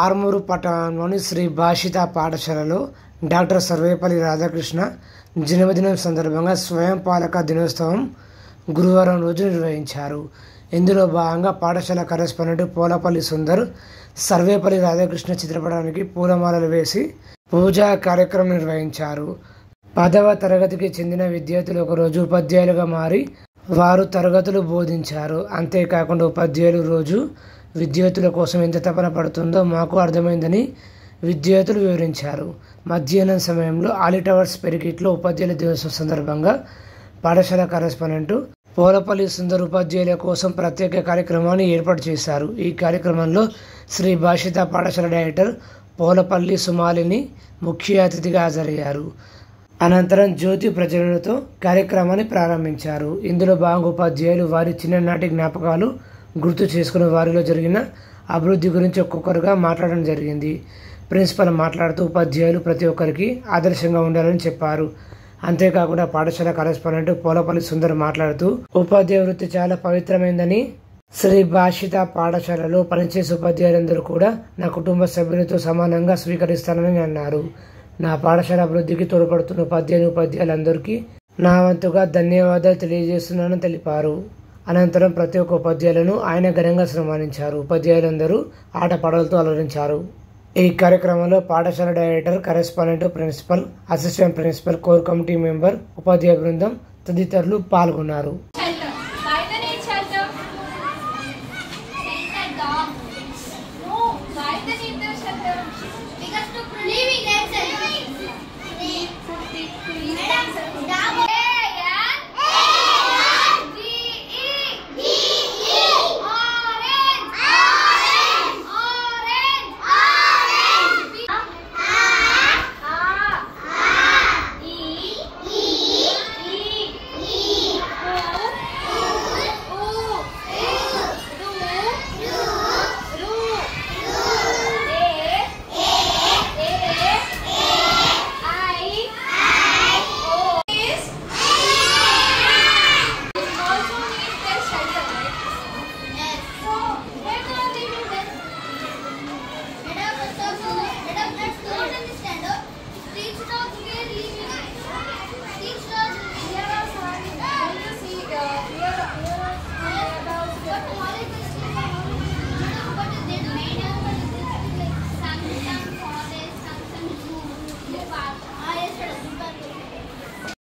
ఆర్మూరు పట్టణంలోని శ్రీ భాషిత పాఠశాలలో డాక్టర్ సర్వేపల్లి రాధాకృష్ణ జన్మదినం సందర్భంగా స్వయం పాలక దినోత్సవం గురువారం రోజు నిర్వహించారు. ఇందులో భాగంగా పాఠశాల కరెస్పాండెంట్ పోలపల్లి సుందర్ సర్వేపల్లి రాధాకృష్ణ చిత్రపటానికి పూలమాలలు వేసి పూజా కార్యక్రమం నిర్వహించారు. 10వ తరగతికి చెందిన విద్యార్థులు ఒకరోజు ఉపాధ్యాయులుగా మారి వారు తరగతులు బోధించారు. అంతేకాకుండా ఉపాధ్యాయులు రోజు విద్యార్థుల కోసం ఎంత తపన పడుతుందో మాకు అర్థమైందని విద్యార్థులు వివరించారు. మధ్యాహ్నం సమయంలో ఆలి టవర్స్ పెరిగిట్లో ఉపాధ్యాయుల దినోత్సవం సందర్భంగా పాఠశాల కరెస్పాండెంట్ పోలపల్లి సుందర్ ఉపాధ్యాయుల కోసం ప్రత్యేక కార్యక్రమాన్ని ఏర్పాటు చేశారు. ఈ కార్యక్రమంలో శ్రీ భాషిత పాఠశాల డైరెక్టర్ పోలపల్లి సుమాలిని ముఖ్య అతిథిగా హాజరయ్యారు. అనంతరం జ్యోతి ప్రజ్వలనతో కార్యక్రమాన్ని ప్రారంభించారు. ఇందులో భాగంగా ఉపాధ్యాయులు వారి చిన్ననాటి జ్ఞాపకాలు గుర్తు చేసుకుని వారిలో జరిగిన అభివృద్ధి గురించి ఒక్కొక్కరుగా మాట్లాడడం జరిగింది. ప్రిన్సిపల్ మాట్లాడుతూ ఉపాధ్యాయులు ప్రతి ఒక్కరికి ఆదర్శంగా ఉండాలని చెప్పారు. అంతేకాకుండా పాఠశాల కరెస్పాండెంట్ పోలపల్లి సుందర్ మాట్లాడుతూ ఉపాధ్యాయ వృత్తి చాలా పవిత్రమైందని, శ్రీ భాషిత పాఠశాలలో పనిచేసే ఉపాధ్యాయులందరూ కూడా నా కుటుంబ సభ్యులతో సమానంగా స్వీకరిస్తానని అన్నారు. నా పాఠశాల అభివృద్ధికి తోడ్పడుతున్న ఉపాధ్యాయులందరికీ నా వంతుగా ధన్యవాదాలు తెలియజేస్తున్నానని తెలిపారు. అనంతరం ప్రతి ఒక్క ఉపాధ్యాయులను ఆయన ఘనంగా సన్మానించారు. ఉపాధ్యాయులందరూ ఆటపాటలతో అలరించారు. ఈ కార్యక్రమంలో పాఠశాల director, correspondent, principal, assistant principal, core committee member, ఉపాధ్యాయ బృందం తదితరులు పాల్గొన్నారు.